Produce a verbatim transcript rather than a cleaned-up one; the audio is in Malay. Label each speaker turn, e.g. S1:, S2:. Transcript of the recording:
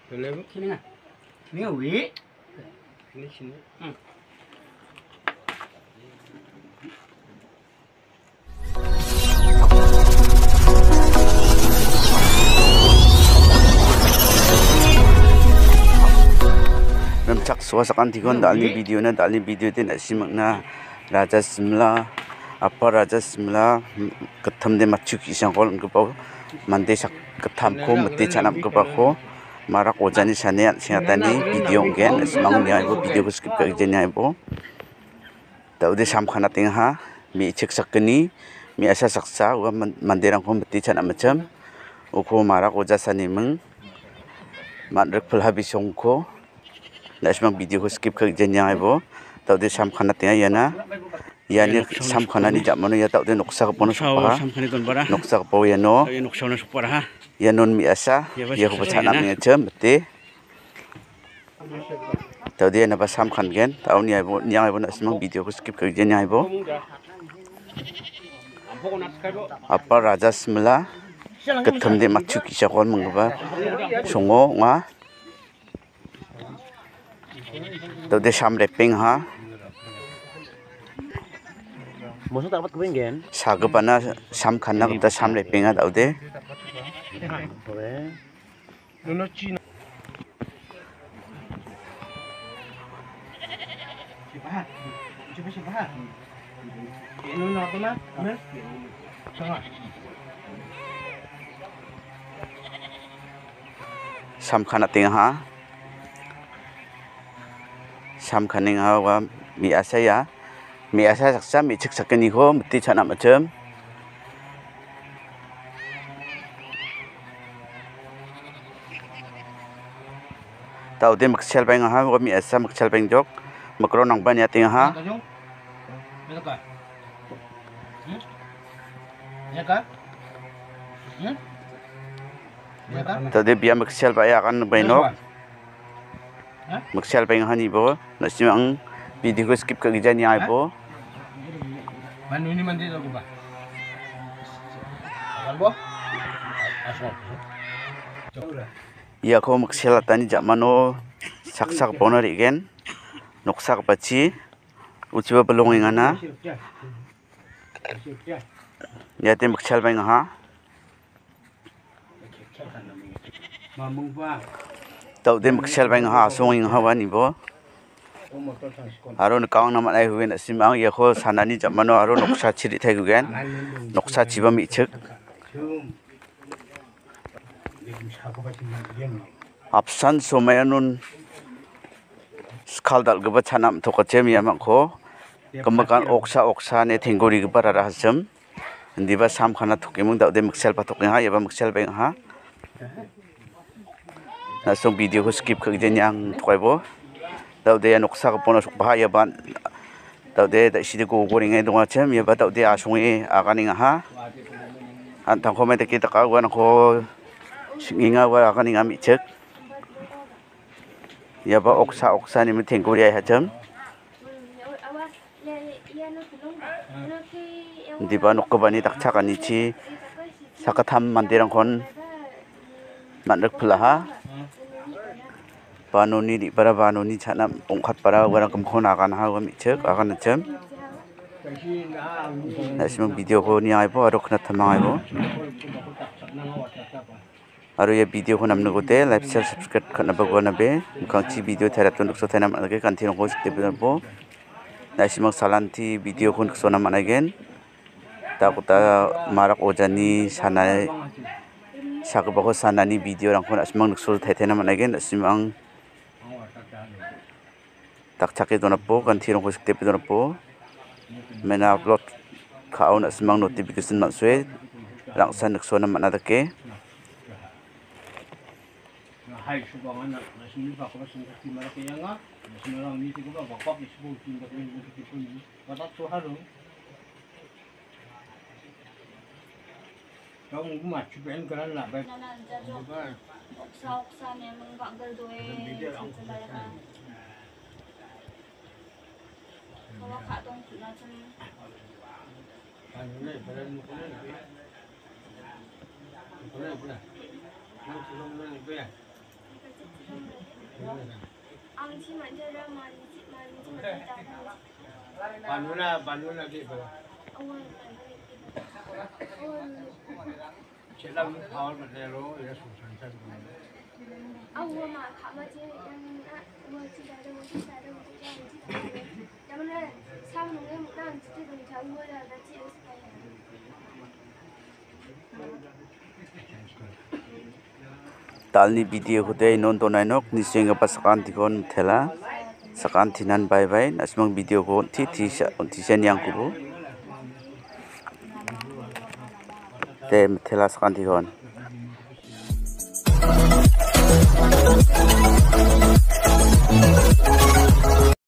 S1: Level
S2: Sini nggak?
S3: Ini wi.
S1: ini sini.
S2: Hmm.
S4: Namcak suasakan tigon dalni video na dalni video din asimakna Raja Simla apa Raja Simla ketam de macu kisang kol ngepau mande sak ketam ko mati canap ngepau ko marak ojani sanean singatani video gen asimang nya ibo video ko skip ka jenya ibo taude sam khana tingha mi chek sakni mi asa saksa wa manderang ko mati canap macam uko marak oja sani meng madrek pelhabi songko Nasmang video ko skip ka jenya ibo taude sam khana tinga yana yani sam khana ni jamano ya taude noksa ko pono sapa
S2: Sampai kon bara.
S4: noksa ko po yano
S2: Ayo nuk sauna supar ha.
S4: yanon mi asa ya ko bachana mi chem te taude na ba sam khan gen tauni ibo nyang ibo nasmang video ko skip ka jenya ibo apa Raja Simla ketam de machu kisha kon mangba songo nga taude sam reping ha
S3: Musuh tak dapat kepingin.
S4: sagapana sam khanna ta sam reping ha taude
S3: Boleh.
S1: Nono Cina.
S3: Siapa? Coba siapa? Ini apa mah? Mana? Sangat.
S4: sam khana ting ha sam khaning ha wa mi asa ya mi asa saksa mi chik sakani ko mati chana macam taude maksel bang ha wa mi asa maksel bang jok makro nang ban ya ting ha
S3: Ya kah? Hmm? Ya kah? Hmm? Ya kah?
S4: taude biya maksel ba ya kan bainok maksel bang ha ni bo nasimang video ko skip ka gijani ai bo
S3: Mana ini mandi aku bah? Apa boh? Asal. Coba.
S4: ya ko maksel tani jamano saksak bonar igen noksak bachi uchiba belonging ana ya te maksel bang ha
S3: Mamung bah.
S4: taude maksel bang ha songing ha wani bo aro kaung nama ai huwen asimang ya ko sanani jamano aro noksa chiri thai gugen noksa chiba mi chik apsan somayanun skaldal gaba chanam thokachem yamang ko kemakan oksa oksa ne thengori gaba rara hasem ndiba sam khana thokemung daude maksel pathok ha yaba maksel beng ha na song video ko skip khag jenyang thokaibo daude ya noksa ko pono sok bahaya ban daude da sidi ko goring ai donga chem ya ba daude asongi akaning ha antang ko mete kita ka wan ko singinga wa akaning ami chek ya ba oksa oksa ni mi thengkori ai hacham diba nokkobani dakchakani chi sakatham mandirang kon manrek phulaha Banoni di para banoni chana ongkhat para warang kemkhon akan ha wa michek akan chem nasimang video ko ni ai bo aro khna thamang ai bo aro ye video ko namne gote like share subscribe khna ba gona be mukang chi video thera tun so thena ma ge kan thino ko sikte bo nasimang salanti video ko so na managen ta kota marak ojani sanai sakba ko sanani video rang ko nasimang so thena managen nasimang tak cake donapo kan thirong ko sikte pe donapo mena upload khao na semang notification na swe rangsan nakso na mana dake
S3: Hai subangan nak sini pak ko sing ti mara kaya nga semang ni ti ko ba pak ni subo ti ba ni ti ko ni patat so haro kau mau macam ben keran lah baik
S5: oksa-oksa ni menggak gerdoe sebenarnya kalau kak dong macam
S3: anu ni badan muka ni ni boleh boleh nang sebelum ni ni
S5: ang si mandara mani mani si mandara
S3: Banuna, banuna di ba?
S5: awal awal
S3: Sila mo power matero, ya susan sa ko.
S5: awal ma kama je yang na awal si dada awal si dada awal si dada yang mana sama nunggu mudah jadi dong jauh lah dah jadi
S4: Talni video ko tayo non tonay nok ni singa pa sakan tikon tela sakan tinan bye bye nasimang video ko ti ti ti sen yang ko te tela sakan tikon